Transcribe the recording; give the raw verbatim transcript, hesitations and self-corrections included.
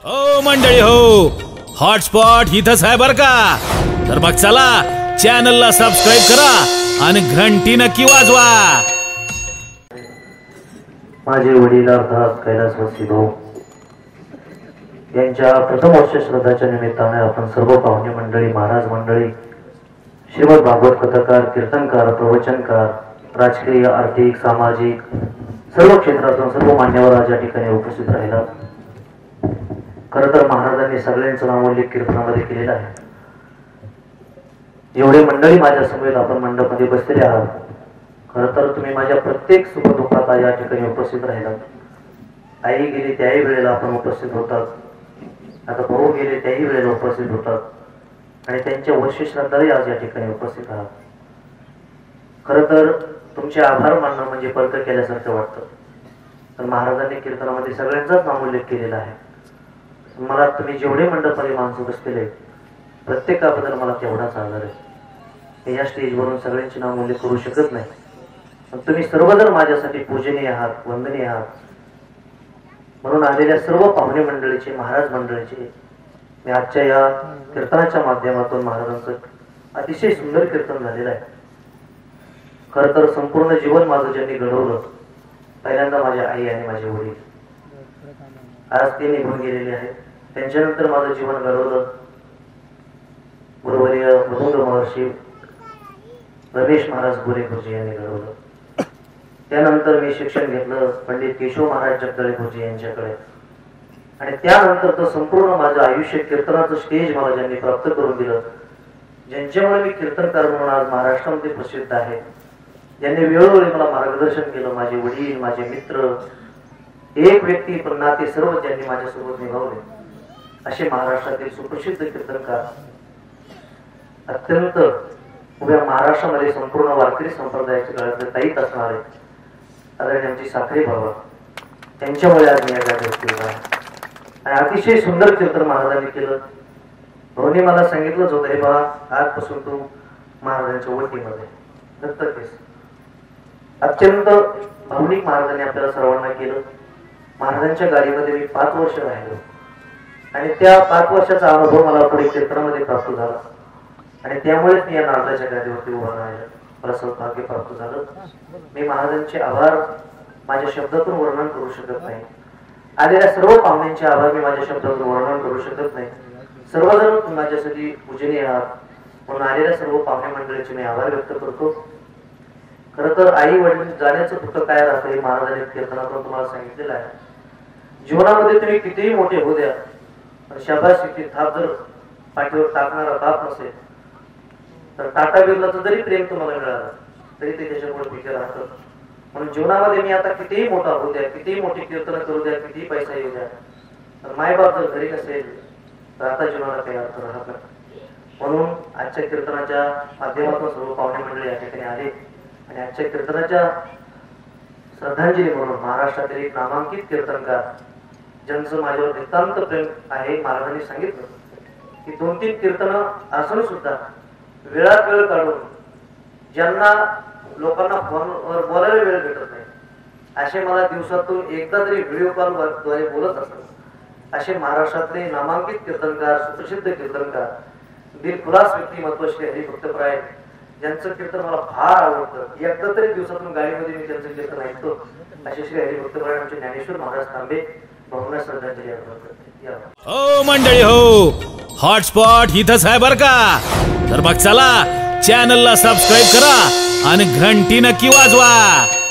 ओ मंडळी हो, हॉटस्पॉट इथंच आहे बर का. तर मग चला चॅनलला सबस्क्राईब करा आणि घंटी नक्की वाजवा. माझे वडील अर्थात कैलासवासी भाऊ यांच्या प्रथम वर्ष श्राद्धाच्या निमित्ताने आपण सर्व पाहुणे मंडळी, महाराज मंडळी, श्रीमद भागवत कथाकार, कीर्तनकार, प्रवचनकार, राजकीय, आर्थिक, सामाजिक सर्व क्षेत्रातून सर्व मान्यवर आज या ठिकाणी उपस्थित राहिला. खरं तर महाराजांनी सगळ्यांचं नामोल्लेख कीर्तनामध्ये केलेला आहे. एवढे मंडळी माझ्या समोर आपण मंडपामध्ये बसलेले आहात. खरं तर तुम्ही माझ्या प्रत्येक सुखदुःखात या ठिकाणी उपस्थित राहिलात. आई गेली त्याही वेळेला आपण उपस्थित होतात, आता भाऊ गेले त्याही वेळेला उपस्थित होतात आणि त्यांच्या वर्ष श्राद्धालाही आज या ठिकाणी उपस्थित आहात. खरं तर तुमचे आभार मानणं म्हणजे परक केल्यासारखं वाटतं. तर महाराजांनी कीर्तनामध्ये सगळ्यांचाच नामोल्लेख केलेला आहे. मला तुम्ही जेवढे मंडपाने माणसं बसलेले प्रत्येकाबद्दल मला तेवढाच आदर आहे. या स्टेजवरून सगळ्यांची नामोल्लेख करू शकत नाही, पण तुम्ही सर्वजण माझ्यासाठी पूजनीय आहात, वंदनीय आहात. म्हणून आलेल्या सर्व पाहुणे मंडळीचे, महाराज मंडळीचे मी आजच्या या कीर्तनाच्या माध्यमातून महाराजांचं अतिशय सुंदर कीर्तन झालेलं आहे. खर तर संपूर्ण जीवन माझं ज्यांनी घडवलं पहिल्यांदा माझ्या आई आणि माझे वडील. आज ते निघून गेलेले आहेत. त्यांच्यानंतर माझं जीवन घडवलं गुरुवर्य मधुंग महर्षी रमेश महाराज गोरे गुरुजी यांनी घडवलं. त्यानंतर मी शिक्षण घेतलं पंडित केशव महाराज जगदळे गुरुजी यांच्याकडे. आणि त्यानंतर तर संपूर्ण माझं आयुष्य कीर्तनाचं स्टेज मला ज्यांनी प्राप्त करून दिलं, ज्यांच्यामुळे मी कीर्तनकार म्हणून आज महाराष्ट्रामध्ये प्रसिद्ध आहे, ज्यांनी वेळोवेळी मला मार्गदर्शन केलं, माझे वडील, माझे मित्र, एक व्यक्ती पण नाते सर्व ज्यांनी माझ्यासोबत निभावले, असे महाराष्ट्रातील सुप्रसिद्ध कीर्तनकार अत्यंत उभ्या महाराष्ट्रामध्ये संपूर्ण वारकरी संप्रदायाचे गळ्यातले ताईत असणारे आदरणीय आमची साखरे बाबा, त्यांच्यामुळे आज मी या जागेवरती उभा आहे. आणि अतिशय सुंदर कीर्तन महाराजांनी केलं. भाऊनी मला सांगितलंच होतं, हे बाबा आजपासून तू महाराजांच्या वटीमध्ये दत्तक आहेस. अत्यंत भावनिक महाराजांनी आपल्याला सर्वांना केलं. महाराजांच्या गाडीमध्ये मी पाच वर्ष राहिलो आणि त्या पाच वर्षाचा अनुभव मला पुढे कीर्तनामध्ये प्राप्त झाला आणि त्यामुळेच मी या नारदाच्या गाडीवरती उभा राहिलो. मला सौभाग्य प्राप्त झालं. मी महाराजांचे आभार माझ्या शब्दातून वर्णन करू शकत नाही. आलेल्या सर्व पाहुण्यांचे आभार मी माझ्या शब्दातून वर्णन करू शकत नाही. सर्वजण माझ्यासाठी पूजनीय आहात, म्हणून आलेल्या सर्व पाहुणे मंडळीचे मी आभार व्यक्त करतो. खर तर आई वडील जाण्याचं फक्त काय राहतं हे महाराजांनी कीर्तनातून तुम्हाला सांगितलेलं आहे. जीवनामध्ये तुम्ही कितीही मोठे होऊ द्या, पण शाबासकी थाप जर पाठीवर टाकणारा बाप नसेल तर टाटा बिर्लाचं जरी प्रेम तुम्हाला मिळालं तरी ते त्याच्यामुळे पिके राहतं. म्हणून जीवनामध्ये मी आता कितीही मोठा होऊ द्या, कितीही मोठी कीर्तन करू द्या, कितीही पैसा येऊ द्या, तर मायबाप जर घरी नसेल तर आता जीवनाला काही अर्थ राहत नाही. म्हणून आजच्या कीर्तनाच्या माध्यमातून सर्व पाहुणे मंडळी या ठिकाणी आले आणि आजच्या कीर्तनाच्या श्रद्धांजली म्हणून महाराष्ट्रातील एक नामांकित कीर्तनकार ज्यांचं माझ्यावर नितांत प्रेम आहे, महाराजांनी सांगितलं की दोन तीन कीर्तन असून सुद्धा वेळात वेळ काढून ज्यांना लोकांना फोनवर बोलायला वेळ भेटत नाही, असे मला दिवसातून एकदा तरी व्हिडिओ कॉल द्वारे बोलत असतात, असे महाराष्ट्रातले नामांकित कीर्तनकार, सुप्रसिद्ध कीर्तनकार, दिलखुलास व्यक्तिमत्व श्री हरिभक्तप्राय, ज्यांचं कीर्तन मला फार आवडतं. एकदा तरी दिवसातून गाडीमध्ये मी त्यांचं कीर्तन ऐकतो, असे श्री हरिभक्तप्राय आमचे ज्ञानेश्वर महाराज तांबे बहुना श्रद्धांजली अर्पण करते. ओ मंडळी हो, हॉटस्पॉट इथंच आहे बर का. तर मग चला चॅनलला सबस्क्राईब करा आणि घंटी नक्की वाजवा.